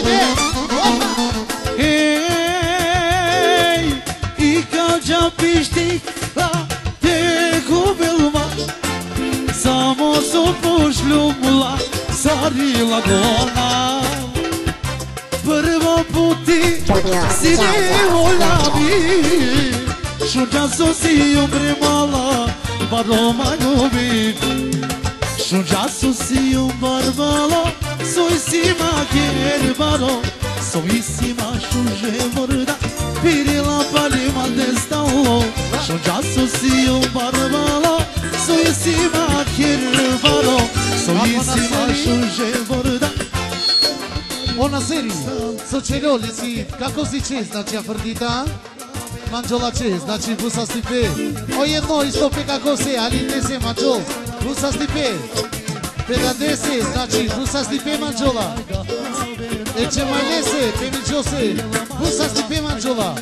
haide! Hei, i ka gjapiști la te gubelma Samo su pošljumula sarila gona Prvo puti si ne voljavi Šunđa su si umremala Baroma ljubi Šunđa su si umbarbalo Sojsima gerbalo Sojsima šuže vorda Pirila palima destalo Šunđa su si umbarbalo Sojsima gerbalo Sojsima šuže vorda Ona seri, sočeljolici, kako si će, znači Afrodita? Manđola će, znači busa stipe. O jedno isto pe kako se, ali te se manđol, busa stipe. Pe da dese, znači busa stipe manđola. E ce mai lese, pe miđose, busa stipe manđola.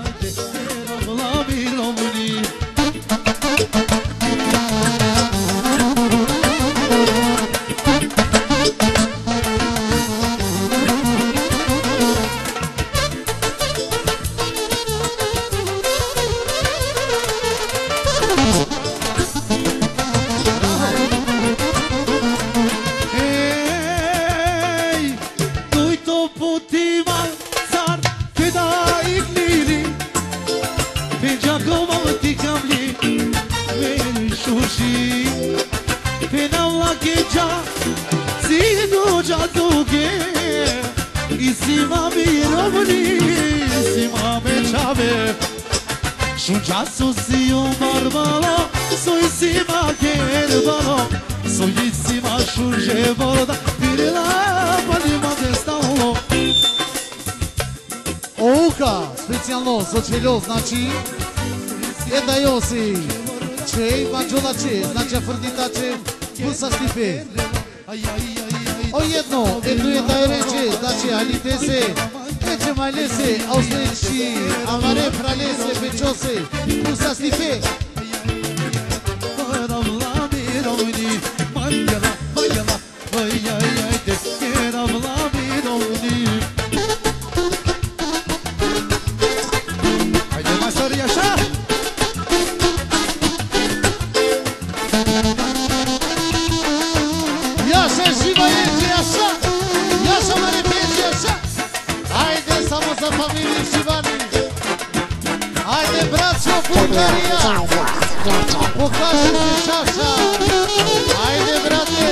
Šunđa su si umbarbalo, sojsima gerbalo, sojsima šuže voda, pirila palima destalo. Ouka, specijalno sočeljol, znači jedna josi, čej, manđola će, znači Afrodita će, busa stipe. O jedno je da je reče, znači ali te se, Ece mai lese, austrici, amare fralese, peciose, busa stipe. Haide mai sori așa! Ia se și mai ece așa, ia să mă repezi așa. Haide să mă să familie și bani. Haide brațo Bulgaria, pokażę ci așa. Haide brate.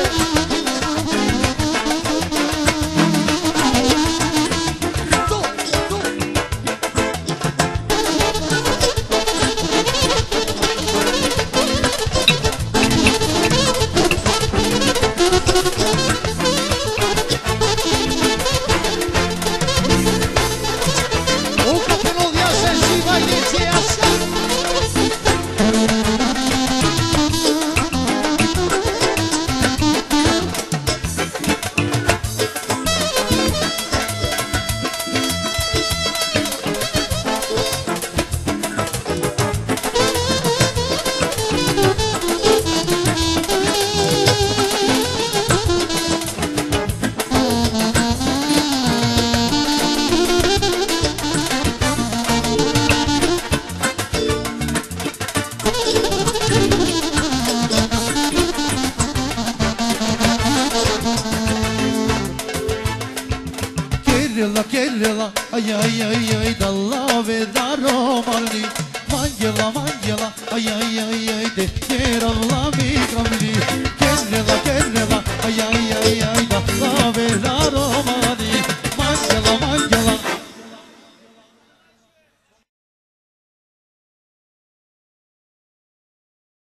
Kerala, ay ay ay ay dalla vedaro malli Mangela, mangela, ay ay ay ay de Kerala mi kamli Kerala, ay ay ay ay dalla vedaro malli